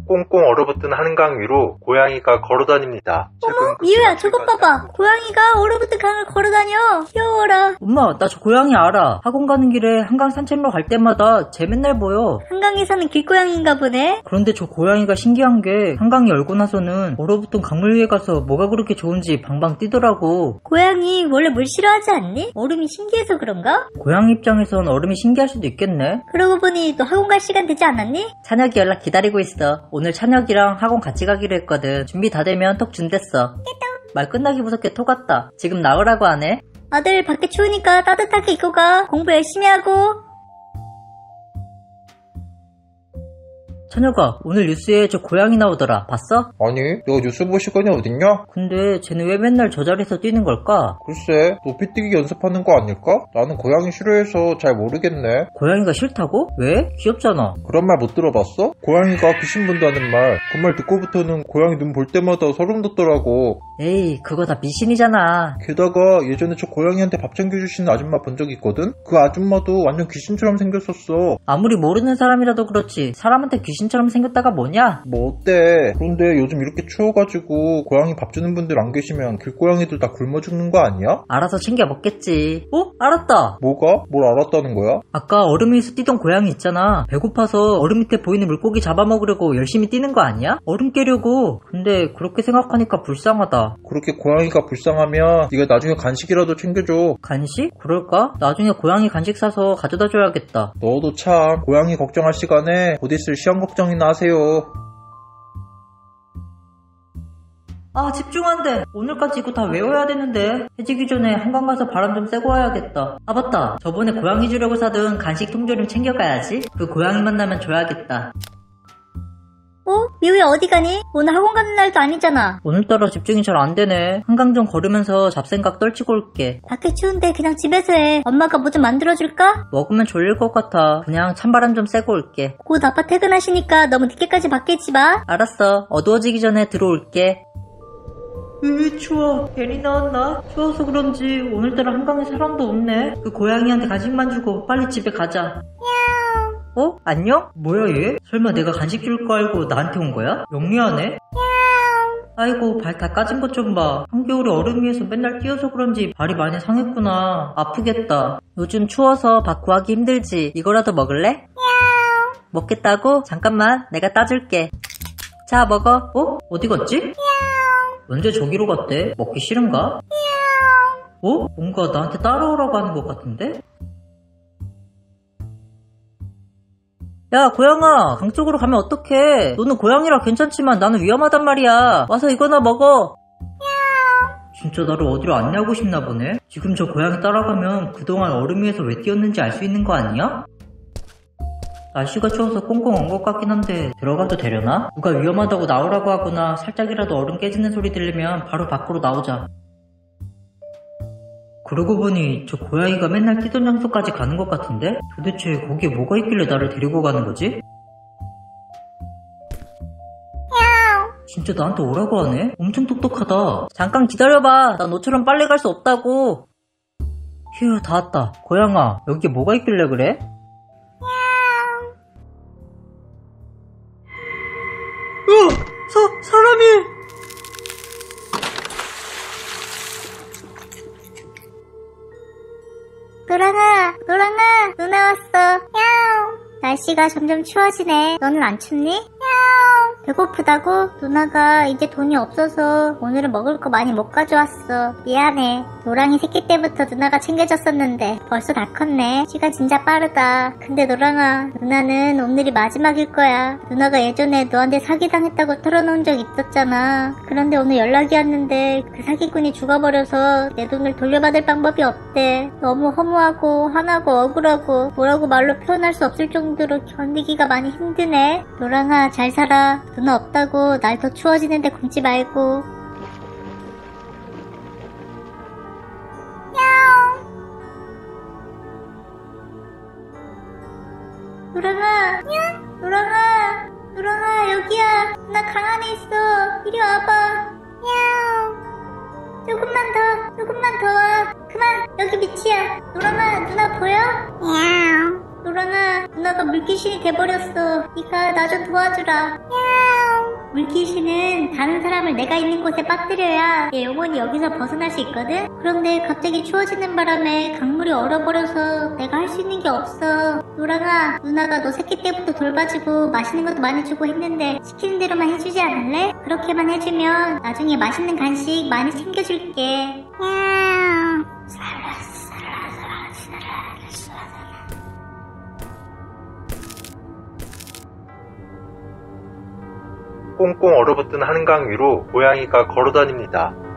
꽁꽁 얼어붙은 한강 위로 고양이가 걸어다닙니다. 어머, 미우야, 저것 봐봐. 고양이가 얼어붙은 강을 걸어다녀. 귀여워라. 엄마, 나 저 고양이 알아. 학원 가는 길에 한강 산책로 갈 때마다 쟤 맨날 보여. 한강에 사는 길고양이인가 보네. 그런데 저 고양이가 신기한 게 한강이 열고 나서는 얼어붙은 강물 위에 가서 뭐가 그렇게 좋은지 방방 뛰더라고. 고양이 원래 물 싫어하지 않니? 얼음이 신기해서 그런가? 고양이 입장에선 얼음이 신기할 수도 있겠네. 그러고 보니 너 학원 갈 시간 되지 않았니? 찬혁이 연락 기다리고 있어. 오늘 찬혁이랑 학원 같이 가기로 했거든. 준비 다 되면 톡 준댔어. 말 끝나기 무섭게 톡 왔다. 지금 나오라고 하네. 아들 밖에 추우니까 따뜻하게 입고 가. 공부 열심히 하고. 찬혁아, 오늘 뉴스에 저 고양이 나오더라. 봤어? 아니, 내가 뉴스 볼 시간이 어딨냐? 근데 쟤는 왜 맨날 저 자리에서 뛰는 걸까? 글쎄, 높이뛰기 연습하는 거 아닐까? 나는 고양이 싫어해서 잘 모르겠네. 고양이가 싫다고? 왜? 귀엽잖아. 그런 말 못 들어봤어? 고양이가 귀신 본다는 말. 그 말 듣고부터는 고양이 눈 볼 때마다 소름 돋더라고. 에이, 그거 다 미신이잖아. 게다가 예전에 저 고양이한테 밥 챙겨주시는 아줌마 본 적 있거든? 그 아줌마도 완전 귀신처럼 생겼었어. 아무리 모르는 사람이라도 그렇지 사람한테 귀신처럼 생겼다가 뭐냐? 뭐 어때? 그런데 요즘 이렇게 추워가지고 고양이 밥 주는 분들 안 계시면 길고양이들 다 굶어 죽는 거 아니야? 알아서 챙겨 먹겠지. 어? 알았다. 뭐가? 뭘 알았다는 거야? 아까 얼음 위에서 뛰던 고양이 있잖아. 배고파서 얼음 밑에 보이는 물고기 잡아먹으려고 열심히 뛰는 거 아니야? 얼음 깨려고. 근데 그렇게 생각하니까 불쌍하다. 그렇게 고양이가 불쌍하면 네가 나중에 간식이라도 챙겨줘. 간식? 그럴까? 나중에 고양이 간식 사서 가져다 줘야겠다. 너도 참 고양이 걱정할 시간에 곧 있을 시험 걱정이나 하세요. 아, 집중 안 돼. 오늘까지 이거 다 외워야 되는데. 해지기 전에 한강 가서 바람 좀 쐬고 와야겠다. 아, 맞다. 저번에 고양이 주려고 사둔 간식 통조림 챙겨가야지. 그 고양이 만나면 줘야겠다. 미우야 어디 가니? 오늘 학원 가는 날도 아니잖아. 오늘따라 집중이 잘 안 되네. 한강 좀 걸으면서 잡생각 떨치고 올게. 밖에 추운데 그냥 집에서 해. 엄마가 뭐 좀 만들어줄까? 먹으면 졸릴 것 같아. 그냥 찬바람 좀 쐬고 올게. 곧 아빠 퇴근하시니까 너무 늦게까지 밖에 있지 마. 알았어. 어두워지기 전에 들어올게. 추워. 괜히 나왔나? 추워서 그런지 오늘따라 한강에 사람도 없네. 그 고양이한테 간식만 주고 빨리 집에 가자. 어? 안녕? 뭐야 얘? 설마 내가 간식 줄 거 알고 나한테 온 거야? 영리하네? 아이고 발 다 까진 것 좀 봐. 한겨울에 얼음 위에서 맨날 뛰어서 그런지 발이 많이 상했구나. 아프겠다. 요즘 추워서 밥 구하기 힘들지. 이거라도 먹을래? 먹겠다고? 잠깐만 내가 따줄게. 자 먹어. 어디 갔지? 언제 저기로 갔대? 먹기 싫은가? 뭔가 나한테 따라오라고 하는 것 같은데? 야 고양아, 강 쪽으로 가면 어떡해. 너는 고양이라 괜찮지만 나는 위험하단 말이야. 와서 이거나 먹어. 진짜 나를 어디로 안내하고 싶나 보네. 지금 저 고양이 따라가면 그동안 얼음 위에서 왜 뛰었는지 알 수 있는 거 아니야? 날씨가 추워서 꽁꽁 언 것 같긴 한데 들어가도 되려나? 누가 위험하다고 나오라고 하거나 살짝이라도 얼음 깨지는 소리 들리면 바로 밖으로 나오자. 그러고 보니 저 고양이가 맨날 뛰던 장소까지 가는 것 같은데? 도대체 거기에 뭐가 있길래 나를 데리고 가는 거지? 진짜 나한테 오라고 하네? 엄청 똑똑하다. 잠깐 기다려봐. 나 너처럼 빨리 갈 수 없다고. 휴, 다 왔다. 고양아, 여기에 뭐가 있길래 그래? 사람이! 노랑아, 누나 왔어. 야옹. 날씨가 점점 추워지네. 너는 안 춥니? 야옹. 배고프다고? 누나가 이제 돈이 없어서 오늘은 먹을 거 많이 못 가져왔어. 미안해. 노랑이 새끼 때부터 누나가 챙겨줬었는데 벌써 다 컸네. 시간 진짜 빠르다. 근데 노랑아, 누나는 오늘이 마지막일 거야. 누나가 예전에 너한테 사기당했다고 털어놓은 적 있었잖아. 그런데 오늘 연락이 왔는데 그 사기꾼이 죽어버려서 내 돈을 돌려받을 방법이 없대. 너무 허무하고 화나고 억울하고 뭐라고 말로 표현할 수 없을 정도로 견디기가 많이 힘드네. 노랑아, 잘 살아. 누나 없다고 날 더 추워지는데 굶지 말고. 노랑아, 여기야. 누나 강 안에 있어. 이리 와봐. 조금만 더 와. 그만, 여기 밑이야. 노랑아, 누나 보여? 노랑아, 누나가 물귀신이 돼버렸어. 네가 나 좀 도와주라. 물귀신은 다른 사람을 내가 있는 곳에 빠뜨려야 얘 영혼이 여기서 벗어날 수 있거든? 그런데 갑자기 추워지는 바람에 강물이 얼어버려서 내가 할 수 있는 게 없어. 노랑아, 누나가 너 새끼 때부터 돌봐주고 맛있는 것도 많이 주고 했는데 시키는 대로만 해주지 않을래? 그렇게만 해주면 나중에 맛있는 간식 많이 챙겨줄게. 야. 꽁꽁 얼어붙은 한강 위로 고양이가 걸어다닙니다.